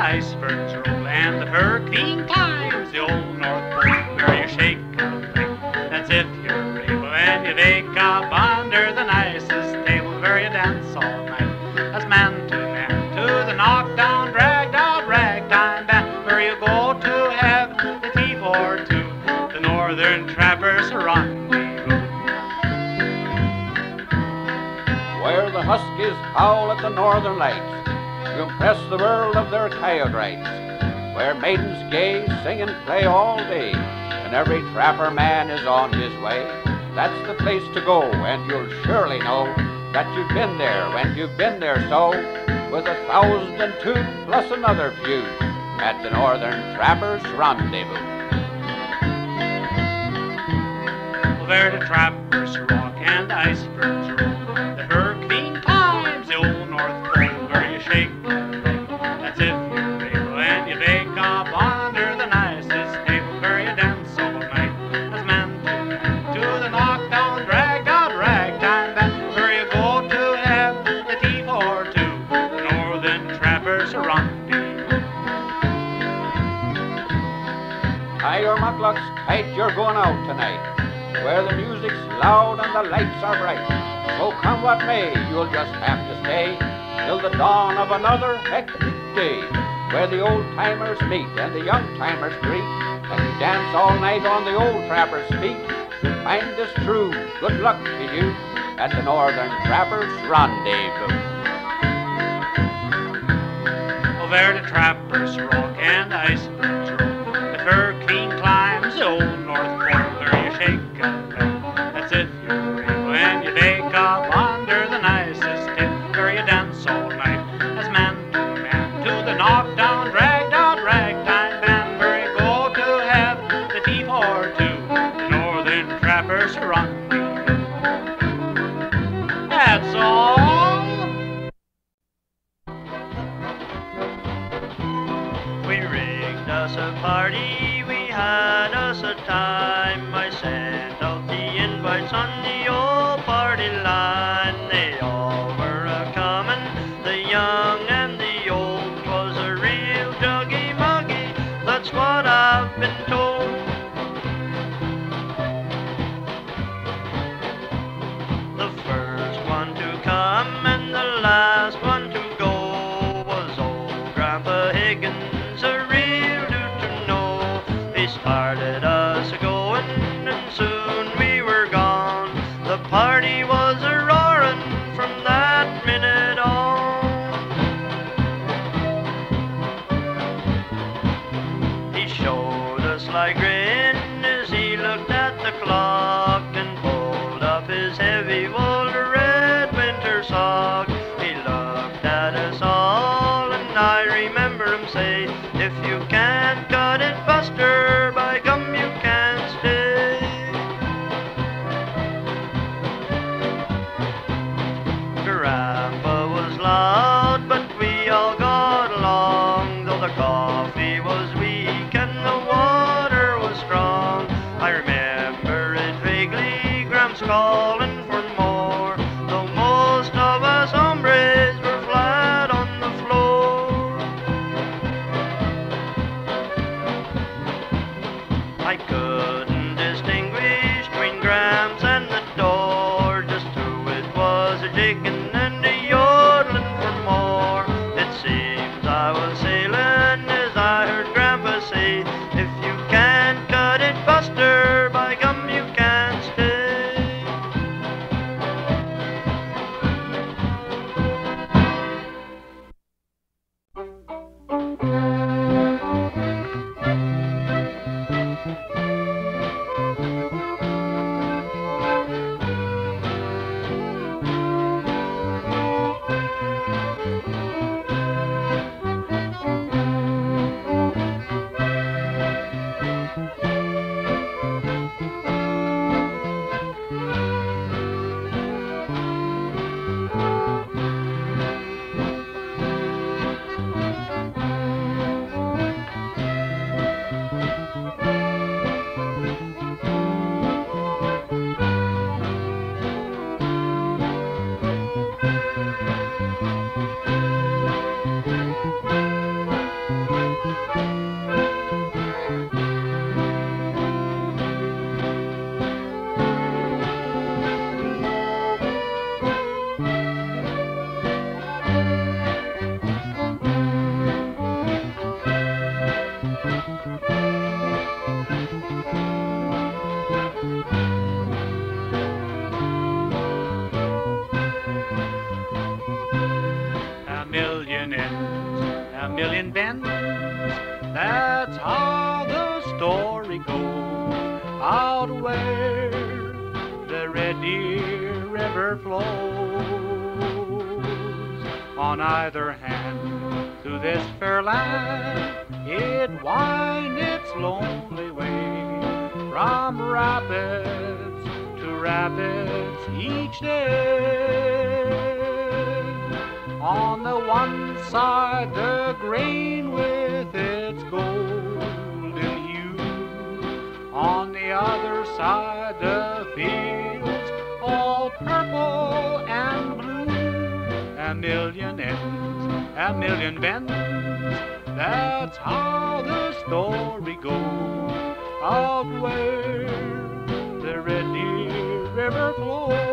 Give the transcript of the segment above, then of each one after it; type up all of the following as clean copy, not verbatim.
icebergs roll and the hurricane climbs the old North Pole where you shake a leg. That's if you're able and you wake up under the nicest table where you dance all night as man to the knockdown, dragged out ragtime band where you go to have the tea for two, the Northern Trappers Rendezvous. Where the Huskies howl at the Northern Lights to impress the world of their coyote rights, where maidens gay sing and play all day, and every trapper man is on his way. That's the place to go, and you'll surely know that you've been there when you've been there so, with 1,002 plus another few at the Northern Trappers Rendezvous. Well, there the trappers rock and the icebergs roll, the hurricane climbs the old North Pole where you shake a leg. That's if you're able and you wake up under the nicest table where you dance all night as man to the knockdown, dragged out ragtime band where you go to have the tea for two, the Northern Trappers Rendezvous. Tie your mucklucks tight, you're going out tonight, where the music's loud and the lights are bright. So come what may, you'll just have to stay till the dawn of another hectic day, where the old-timers meet and the young-timers greet, and you dance all night on the old trapper's feet. You'll find this true, good luck to you at the Northern Trappers Rendezvous. Well, there the trappers rock and the icebergs roll, the hurricane climbs the old North Pole where you shake a leg. That's if you're able and you wake up under the nicest tip where you dance all night as man to the knockdown, dragged out ragtime band where you go to have the tea for two, the Northern Trappers Rendezvous. That's all. We rigged us a party, we had us a time. I sent out the invites on the old party line. They all were a-comin', the young and the old. 'Twas a real juggy-muggy, that's what I've been told. The first one to come and the last one to go was old Grandpa Higgins, a real dude to know. He started us a-going and soon we were gone. The party was a-roaring from that minute on. He showed a sly grin as he looked at the clock and pulled up his heavy wool red winter sock. He looked at us all and I remember him say, if you can't cut it, Buster, by gum you can't stay. Grandpa was loud, but we all got along, though the coffee was weak and the water was strong. I remember it vaguely, Gramps calling for more, though most of us hombres were flat on the floor. I couldn't distinguish between Gramps and the door, just who it was a-jigging and a-yodeling for more. It seems I was sailing as I heard Grandpa say, if you can't cut it, Buster, by gum you can't stay. million bends. That's how the story goes. Out where the Red Deer River flows. On either hand, through this fair land, it winds its lonely way. From rapids to rapids each day. On the one side, the grain with its golden hue. On the other side, the fields all purple and blue. A million ends, a million bends. That's how the story goes. Out where the Red Deer River flows.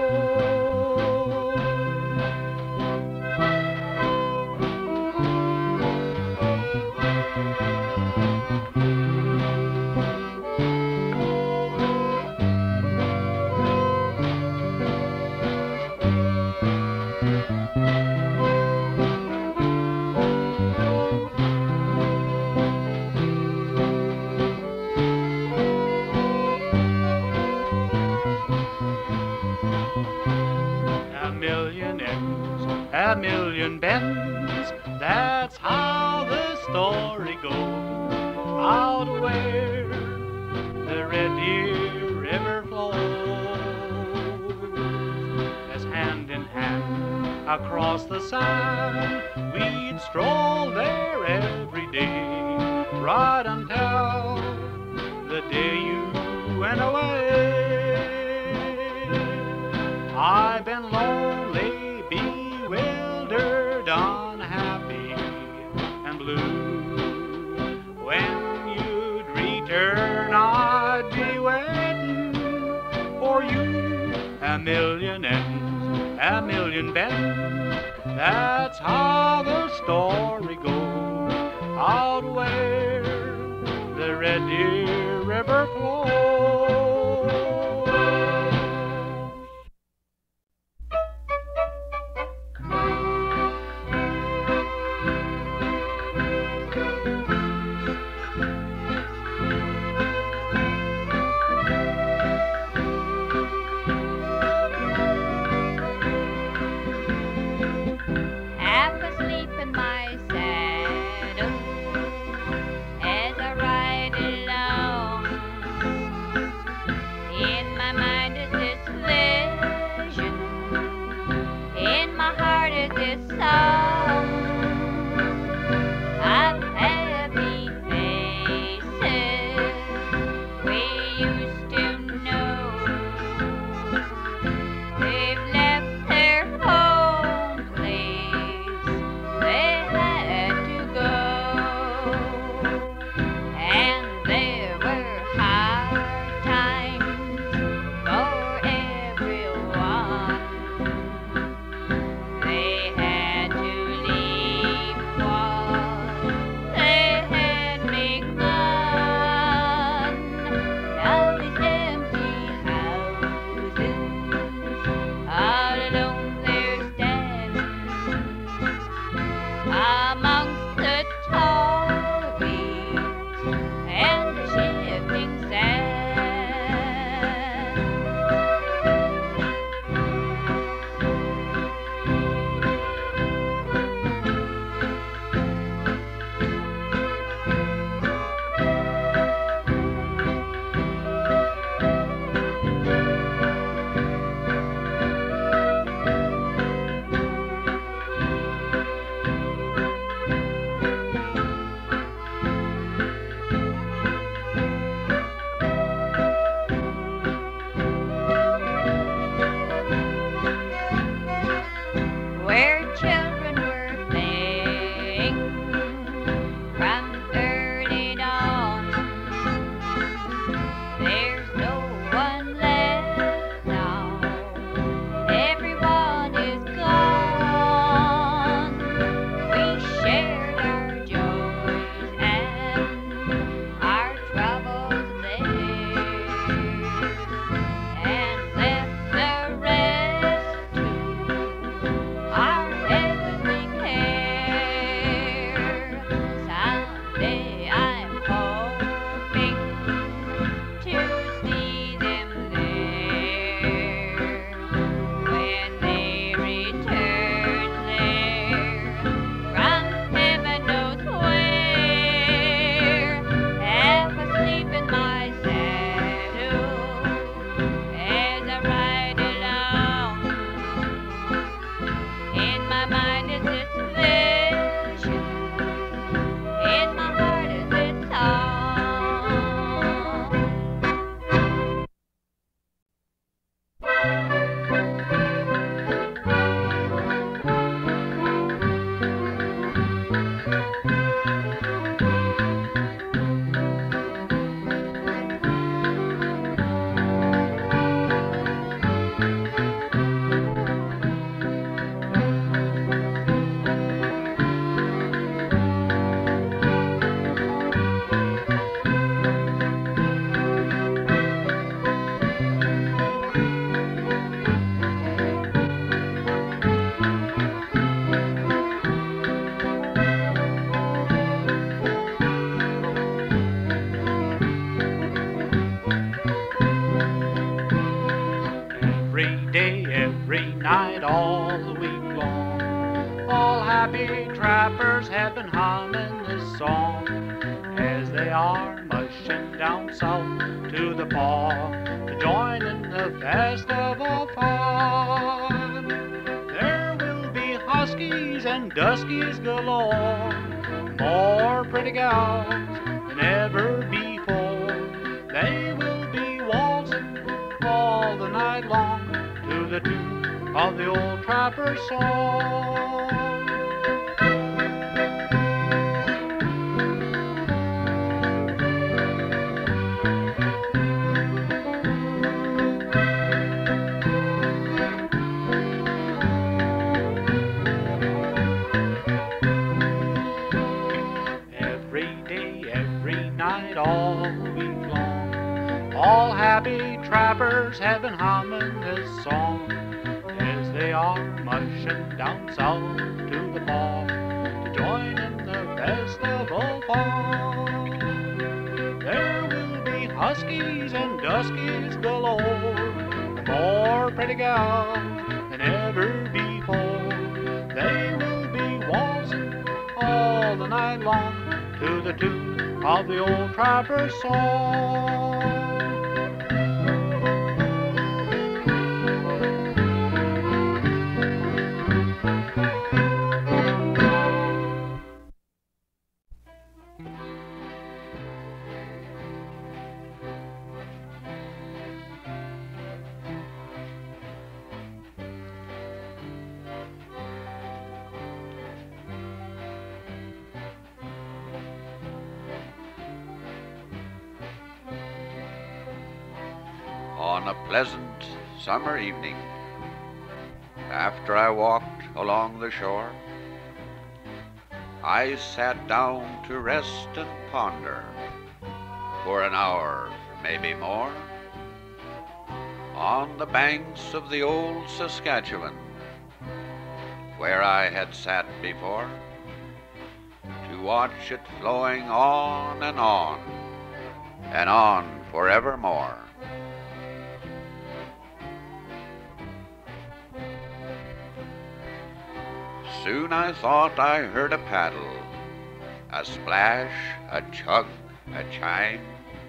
A million bends, that's how the story goes. Out where the Red Deer River flows. As hand in hand across the sand, we'd stroll there every day, right until the day you went away. I've been lonely, bewildered, unhappy, and blue. When you'd return, I'd be waiting for you. A million ends, a million bends, that's how the story goes. Out where the Red Deer River flows. every night, all the week long. All happy trappers have been humming this song as they are mushing down south to the paw to join in the festival fun. There will be huskies and duskies galore, more pretty gals than ever before. They will be waltzing all the night long to the tune of the old trapper song. All week long, all happy trappers have been humming this song as they are mushing down south to the paw to join in the festival fun. There will be huskies and duskies galore, more pretty gals than ever before. They will be waltzing all the night long to the tune of the old trapper song. On a pleasant summer evening, after I walked along the shore, I sat down to rest and ponder for an hour, maybe more, on the banks of the old Saskatchewan, where I had sat before, to watch it flowing on and on, and on forevermore. Soon I thought I heard a paddle, a splash, a chug, a chime,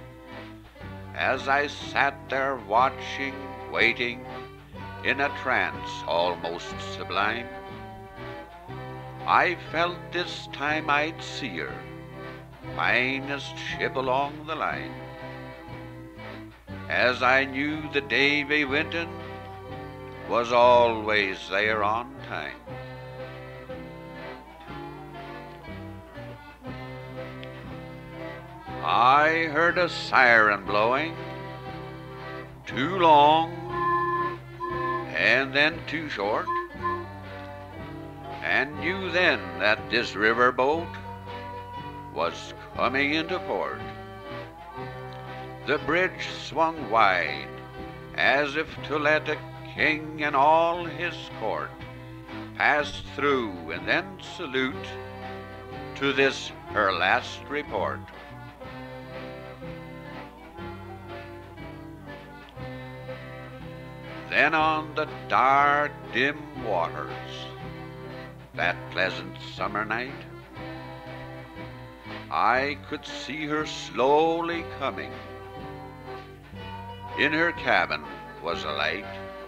as I sat there watching, waiting, in a trance almost sublime. I felt this time I'd see her, finest ship along the line, as I knew the Davy Winton was always there on time. I heard a siren blowing, too long and then too short, and knew then that this river boat was coming into port. The bridge swung wide, as if to let a king and all his court pass through and then salute to this her last report. Then on the dark, dim waters, that pleasant summer night, I could see her slowly coming. In her cabin was a light.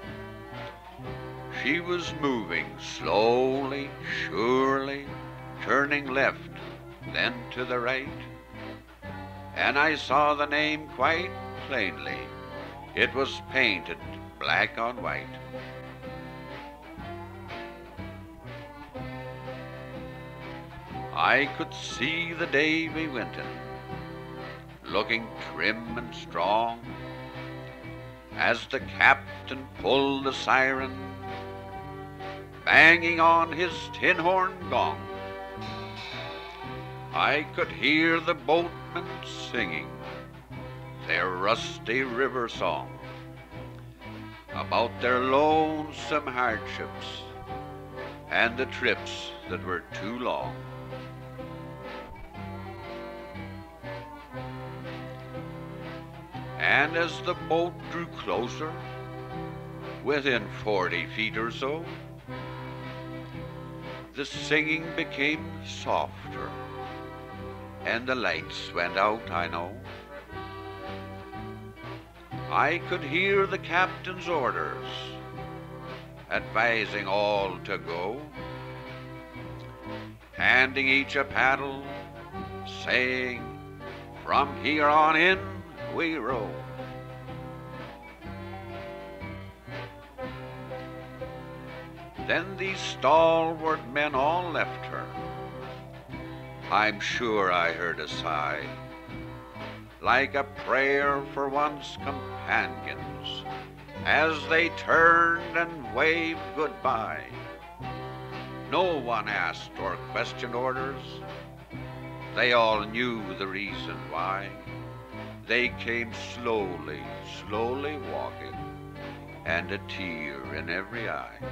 She was moving slowly, surely, turning left, then to the right. And I saw the name quite plainly. It was painted black on white. I could see the Davy Winton, looking trim and strong, as the captain pulled the siren, banging on his tin horn gong. I could hear the boatmen singing their rusty river song about their lonesome hardships and the trips that were too long. And as the boat drew closer, within 40 feet or so. The singing became softer, and the lights went out, I know. I could hear the captain's orders, advising all to go, handing each a paddle, saying, "From here on in we row." Then these stalwart men all left her. I'm sure I heard a sigh, like a prayer for one's companions, as they turned and waved goodbye. No one asked or questioned orders. They all knew the reason why. They came slowly, slowly walking, and a tear in every eye.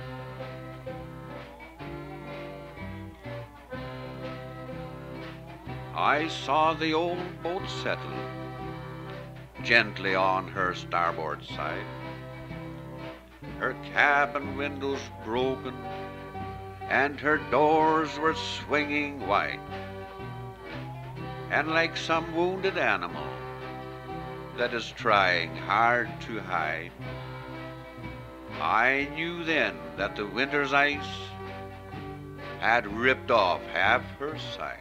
I saw the old boat settle gently on her starboard side, her cabin windows broken, and her doors were swinging wide. And like some wounded animal that is trying hard to hide, I knew then that the winter's ice had ripped off half her side.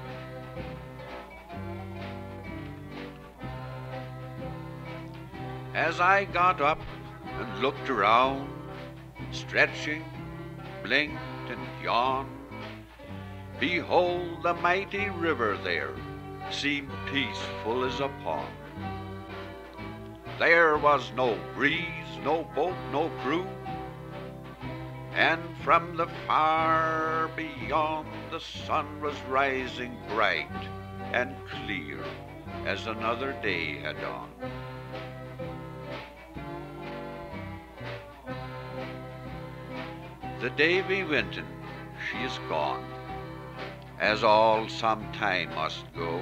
As I got up and looked around, stretching, blinked and yawned, behold, the mighty river there seemed peaceful as a pond. There was no breeze, no boat, no crew, and from the far beyond the sun was rising bright and clear as another day had dawned. The Davy Winton, she is gone, as all sometime must go.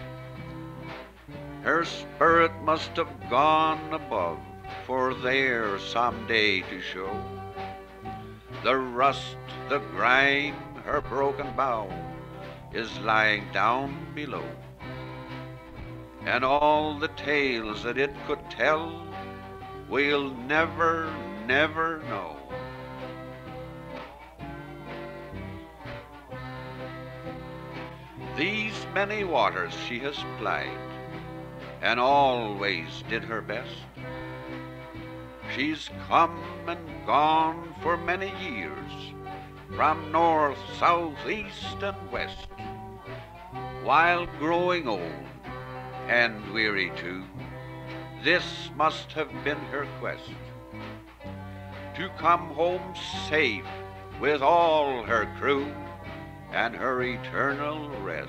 Her spirit must have gone above, for there some day to show the rust, the grime, her broken bow is lying down below. And all the tales that it could tell, we'll never, never know. These many waters she has plied, and always did her best. She's come and gone for many years, from north, south, east, and west. While growing old and weary too, this must have been her quest, to come home safe with all her crew and her eternal rest.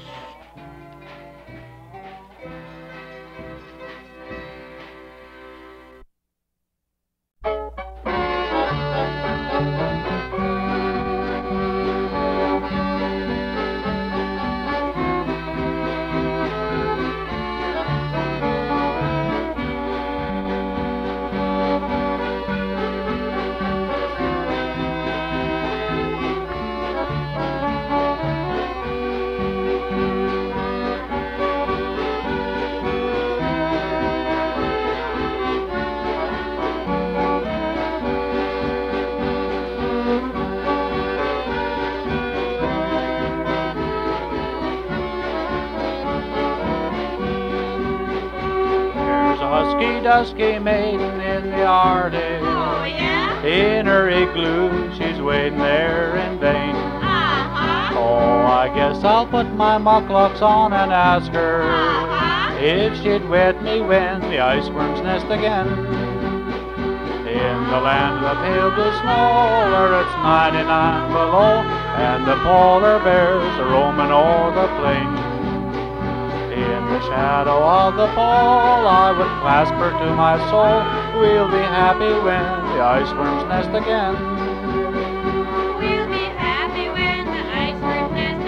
Dusky maiden in the Arctic. Oh, yeah? In her igloo, she's waiting there in vain. Uh-huh. Oh, I guess I'll put my mucklocks on and ask her if she'd wed me when the iceworms nest again. In the land of the pale blue snow, where it's 99 below, and the polar bears are roaming o'er the plain. In the shadow of the pole, I would clasp her to my soul. We'll be happy when the iceworms nest again. We'll be happy when the icebergs nest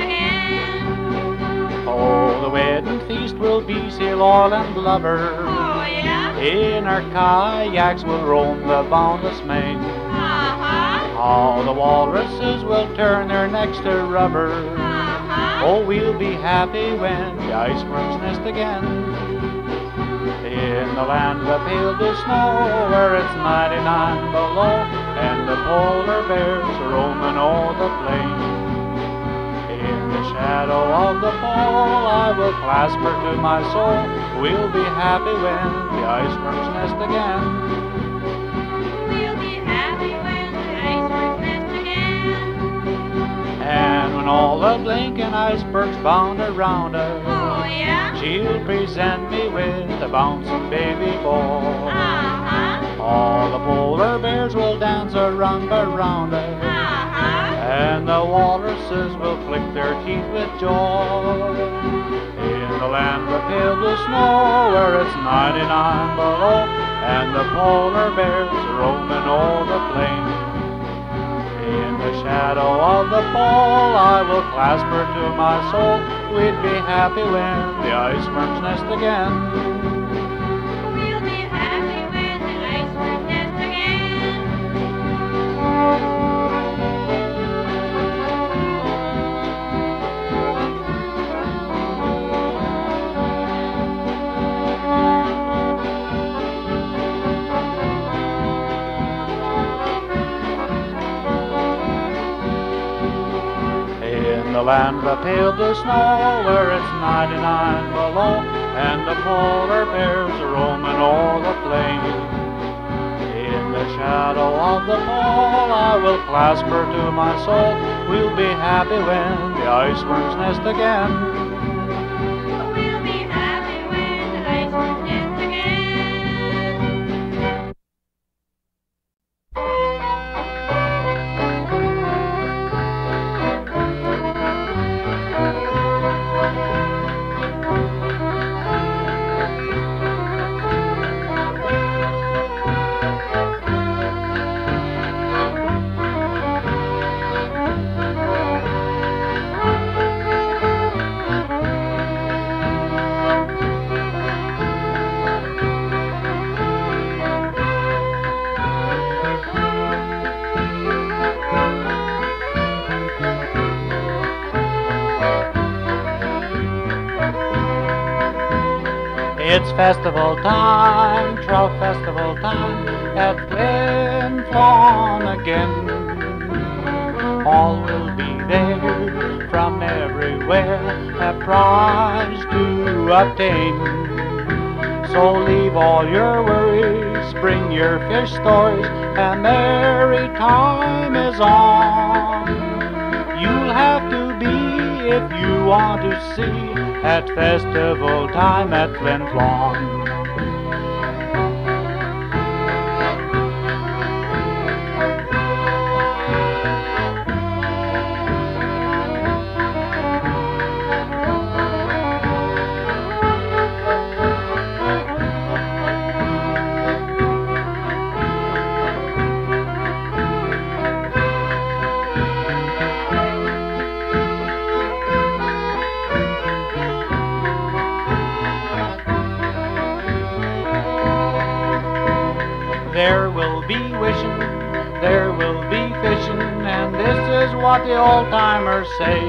again. Oh, the wedding feast will be seal oil and blubber. Oh, yeah? In our kayaks we'll roam the boundless main. All the walruses will turn their necks to rubber. Oh, we'll be happy when the iceworms nest again. In the land of pale blue snow, where it's 99 below, and the polar bears roaming o'er the plain. In the shadow of the pole, I will clasp her to my soul. We'll be happy when the iceworms nest again. We'll be happy when the icebergs nest again. And when all the blinking icebergs bound around her, Oh, yeah? she'll present me with a bouncing baby ball. Uh-huh. All the polar bears will dance a rumba around her, Uh-huh. and the walruses will flick their teeth with joy. In the land of pale blue snow, where it's 99 below, and the polar bears roaming o'er the plain. In the shadow of the pole, I will clasp her to my soul. We'd be happy when the iceworms nest again. We'll be happy when the icebergs nest again. In the land of pale blue snow, where it's 99 below, and the polar bears are roaming o'er the plain. In the shadow of the pole, I will clasp her to my soul. We'll be happy when the iceworms nest again. We'll be happy when the icebergs nest again. It's festival time, trout festival time, at Glen Fawn again. All will be there from everywhere, a prize to obtain. So leave all your worries, bring your fish stories, a merry time is on. You'll have to be if you want to see at festival time at Glen Fawn. There will be wishing, there will be fishing, and this is what the old-timers say.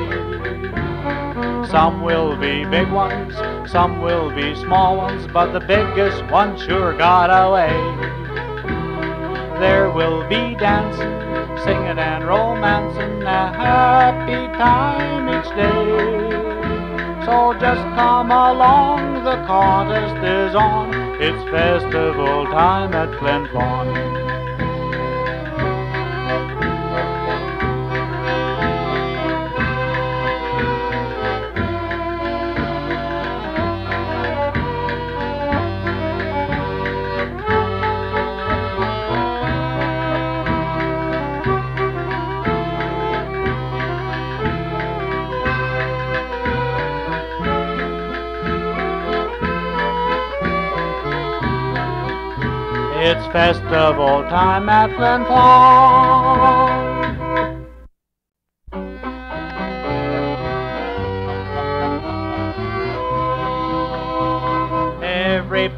Some will be big ones, some will be small ones, but the biggest one sure got away. There will be dancing, singing and romancing, a happy time each day. So just come along, the contest is on, it's festival time at Glen Fawn. It's festival time at Glen Fawn.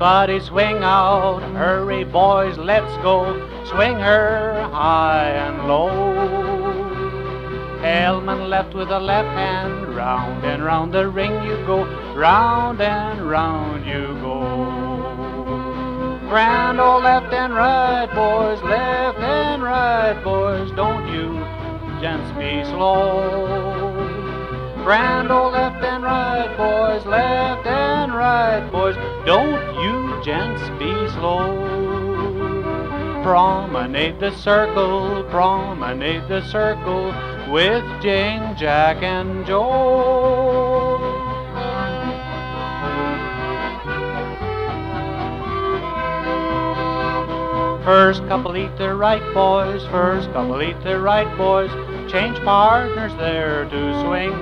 Everybody swing out, hurry boys, let's go. Swing her high and low. Hellman left with the left hand, round and round the ring you go, round and round you go. Grand old left and right, boys, left and right, boys, don't you gents be slow. Grand old left and right, boys, left and right, boys, don't you gents be slow. Promenade the circle, with Jane, Jack, and Joe. First couple eat the right, boys, first couple eat the right, boys, change partners there to swing.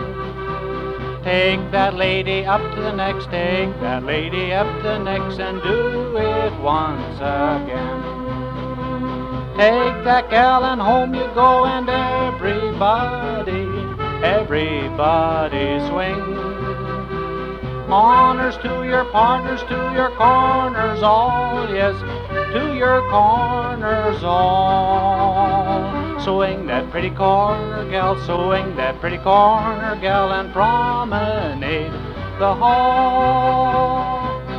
Take that lady up to the next, take that lady up to the next, and do it once again. Take that gal and home you go, and everybody swing. Honors to your partners, to your corners all, yes, to your corners all. Swing that pretty corner gal, swing that pretty corner gal, and promenade the hall.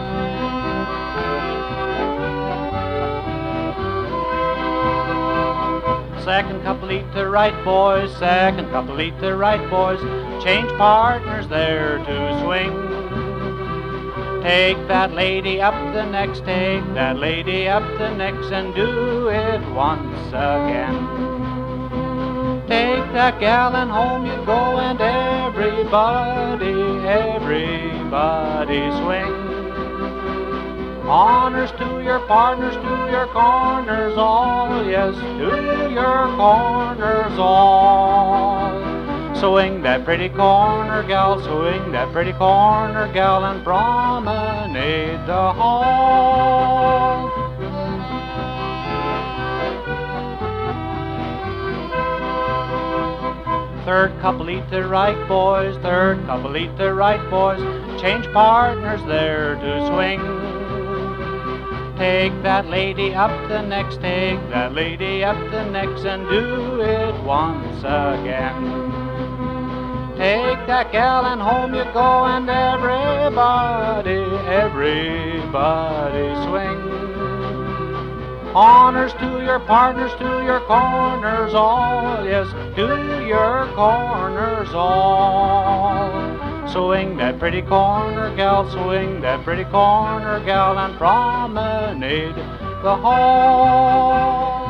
Second couple eat the right, boys, second couple eat the right, boys, change partners there to swing. Take that lady up the next, take that lady up the next, and do it once again. Take that gal and home you go, and everybody swing. Honors to your partners, to your corners all, yes, to your corners all. Swing that pretty corner gal, swing that pretty corner gal, and promenade the hall. Third couple eat the right, boys, third couple eat the right, boys, change partners there to swing. Take that lady up the next, take that lady up the next, and do it once again. Take that gal and home you go, and everybody swing. Honors to your partners, to your corners all, yes, to your corners all. Swing that pretty corner gal, swing that pretty corner gal, and promenade the hall.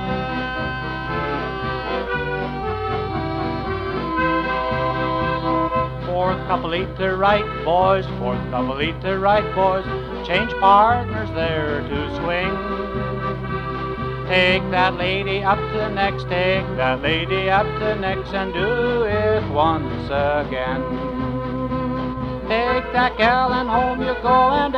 Fourth couple eat the right, boys, fourth couple eat the right, boys, change partners there to swing. Take that lady up to the next, take that lady up to the next, and do it once again. Take that gal and home you go, and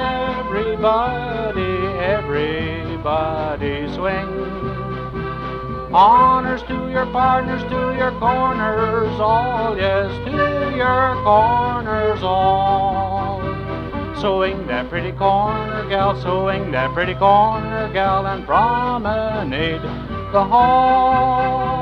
everybody swing. Honors to your partners, to your corners all, yes, to your corners all. Swing that pretty corner gal, swing that pretty corner gal, and promenade the hall.